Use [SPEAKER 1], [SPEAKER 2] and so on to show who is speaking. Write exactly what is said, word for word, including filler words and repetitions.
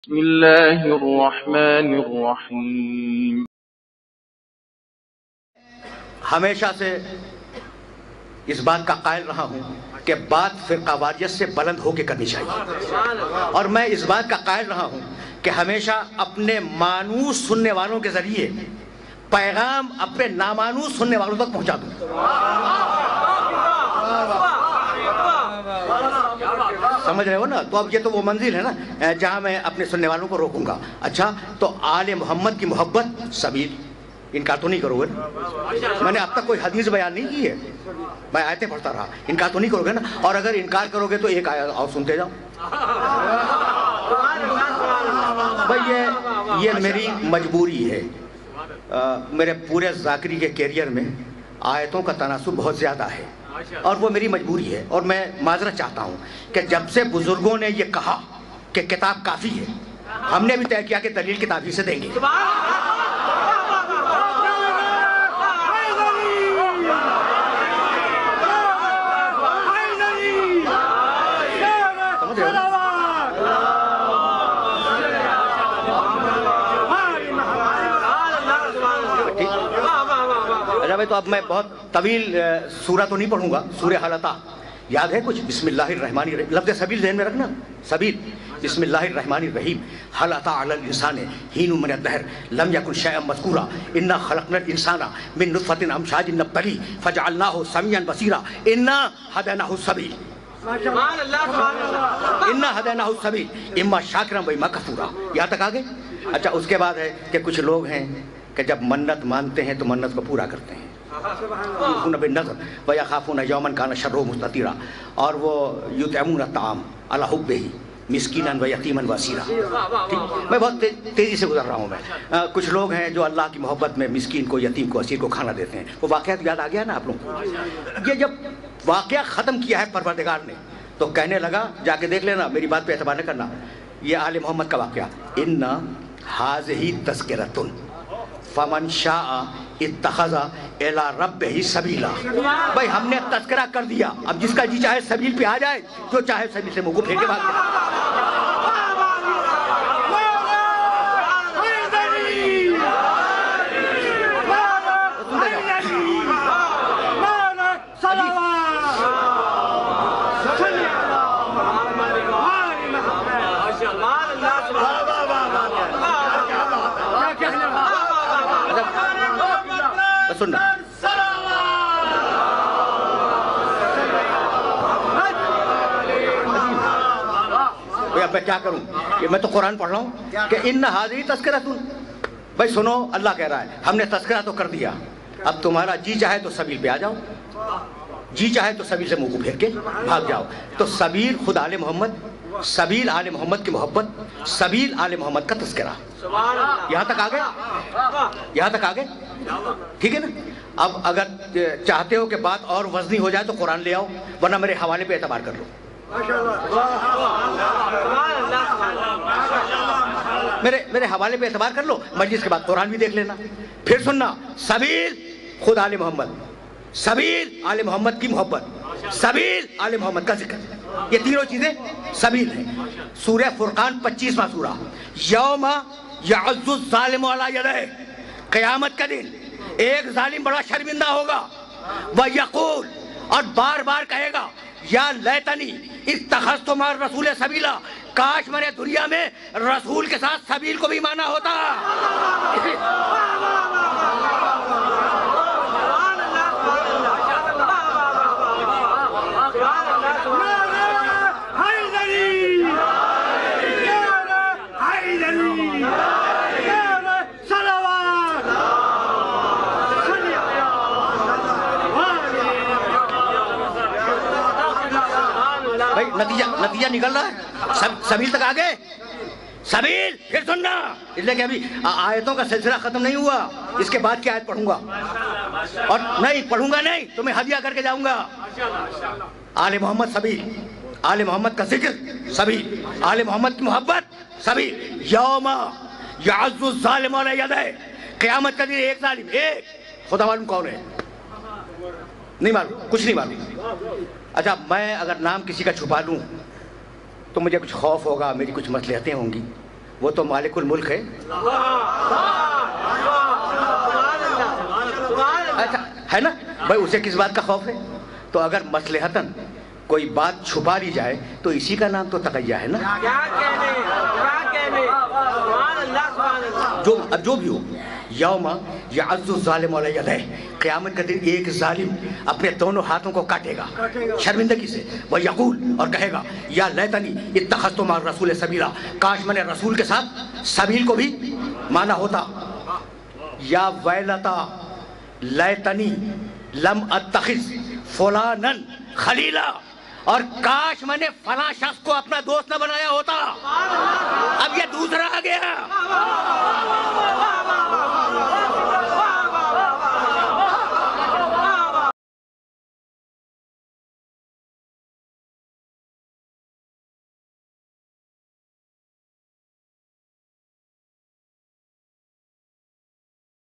[SPEAKER 1] بسم اللہ الرحمن الرحیم۔
[SPEAKER 2] ہمیشہ سے اس بات کا قائل رہا ہوں کہ بات فرقہ واریت سے بلند ہو کے کرنی چاہیے، اور میں اس بات کا قائل رہا ہوں کہ ہمیشہ اپنے مانوس سننے والوں کے ذریعے پیغام اپنے نامانوس سننے والوں تک پہنچا دوں۔ سمجھ رہے ہو نا؟ تو اب یہ تو وہ منزل ہے نا جہاں میں اپنے سننے والوں کو روکوں گا۔ اچھا، تو آل محمد کی محبت سبیل، انکار تو نہیں کرو گے نا؟ میں نے اب تک کوئی حدیث بیان نہیں کی ہے، میں آیتیں پڑھتا رہا، انکار تو نہیں کرو گے نا؟ اور اگر انکار کرو گے تو ایک آیت اور سنتے جاؤ۔ بھئی یہ یہ میری مجبوری ہے، میرے پورے ذاکری کے کیریئر میں آیتوں کا تناسب بہت زیادہ ہے، اور وہ میری مجبوری ہے، اور میں معذرت چاہتا ہوں کہ جب سے بزرگوں نے یہ کہا کہ کتاب کافی ہے، ہم نے بھی طے کیا کہ دلیل کتاب ہی سے دیں گے۔ تو اب میں بہت طویل سورہ تو نہیں پڑھوں گا، سورہ حلطہ یاد ہے کچھ؟ بسم اللہ الرحمن الرحیم، لفظ سبیل ذہن میں رکھنا، سبیل، بسم اللہ الرحمن الرحیم، هل اتى على الانسان حين من الدهر لم يكن شيئا مذكورا انا خلقنا الانسان من نطفة امشاج نبتليه فجعلناه سميعا بصيرا انا هديناه السبيل انا هديناه السبيل اما شاکرا واما کفورا۔ یہاں تک آگے؟ اچھا، اس کے بعد ہے کہ کچھ لوگ ہیں کہ جب منت مانتے ہیں تو منت کو پورا کرتے ہیں، یوفون بالنذر ویخافون یوما کان شرہ مستطیرا، اور وہ یطعمون الطعام علی حبہ مسکینا ویتیما واسیرا۔ میں بہت تیزی سے گزر رہا ہوں۔ میں کچھ لوگ ہیں جو اللہ کی محبت میں مسکین کو، یتیم کو، اسیر کو کھانا دیتے ہیں۔ وہ واقعات یاد آ گیا نا آپ لوگوں کو؟ یہ جب واقعہ ختم کیا ہے پروردگار نے تو کہنے لگا، جا کے دیکھ لینا، میری بات پہ اعتبار نہ کرنا، یہ آل محمد کا واقعہ، ان ھذہ تذکرۃ فمن شاء اتخذ الی ربہ سبیلا۔ بھائی ہم نے تذکرہ کر دیا، اب جس کا جی چاہے سبیل پہ آ جائے، جو چاہے سبیل سے منہ کو پھینکے بھاگ جائے۔ سننا اب میں کیا کروں، کہ میں تو قرآن پڑھ رہا ہوں کہ ان ھذہ تذکرۃ۔ بھائی سنو، اللہ کہہ رہا ہے ہم نے تذکرہ تو کر دیا، اب تمہارا جی چاہے تو سبیل پہ آ جاؤ، جی چاہے تو سبیل سے منہ کو پھیر کے بھاگ جاؤ۔ تو سبیل خود آل محمد، سبیل آل محمد کی محبت، سبیل آل محمد کا تذکرہ۔ یہاں تک آگے؟ یہاں تک آگے؟ ٹھیک ہے نا؟ اب اگر چاہتے ہو کہ بات اور وزنی ہو جائے تو قرآن لے آؤ، ورنہ میرے حوالے پہ اعتبار کر لو۔ میرے میرے حوالے پہ اعتبار کر لو، مجلس کے بعد قرآن بھی دیکھ لینا۔ پھر سننا، سبیل خود آل محمد، سبیل آل محمد کی محبت، سبیل آل محمد کا ذکر، یہ تینوں چیزیں سبیل ہیں۔ سورہ فرقان پچیسواں سورہ، یوم یعض الظالم علی یدہ، قیامت کا دن ایک ظالم بڑا شرمندہ ہوگا، وَيَقُولُ، اور بار بار کہے گا، یا لیتنی اتخذت مع الرسول سبیلا، کاش میں نے دنیا میں رسول کے ساتھ سبیل کو بھی مانا ہوتا۔ نتیجہ نتیجہ نکل رہا ہے، سبیل تک آگے، سبیل۔ پھر سننا، اس لیے کہ ابھی آیتوں کا سلسلہ ختم نہیں ہوا، اس کے بعد کی آیت پڑھوں گا، اور نہیں پڑھوں گا نہیں تو میں ہدیہ کر کے جاؤں گا۔ آل محمد سبیل، آل محمد کا ذکر سبیل، آل محمد کی محبت سبیل۔ یوم یعض الظالم علی یدہ، قیامت کا دن ایک ظالم، ایک، خدا معلوم کون ہے، نہیں معلوم، کچھ نہیں معلوم۔ اچھا، میں اگر نام کسی کا چھپا لوں تو مجھے کچھ خوف ہوگا، میری کچھ مصلحتیں ہوں گی، وہ تو مالک الملک ہے. اچھا ہے نا بھائی, اسے کس بات کا خوف ہے؟ تو اگر مصلحتاً کوئی بات چھپا لی جائے تو اسی کا نام تو تقیہ ہے نا. جو اب جو بھی ہو, یوم یعض الظالم علی یدیہ, قیامت کا دن ایک ظالم اپنے دونوں ہاتھوں کو کاٹے گا شرمندگی سے. وہ یقول, اور کہے گا, یا لیتنی اتخذت مع الرسول سبیلا, کاش میں نے رسول کے ساتھ سبیل کو بھی مانا ہوتا. یا ویلتا لیتنی لم اتخذ فلانا خلیلا, اور کاش میں نے فلاں شخص کو اپنا دوست نہ بنایا ہوتا. اب یہ